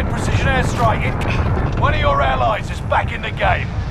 precision airstrike. One of your allies is back in the game.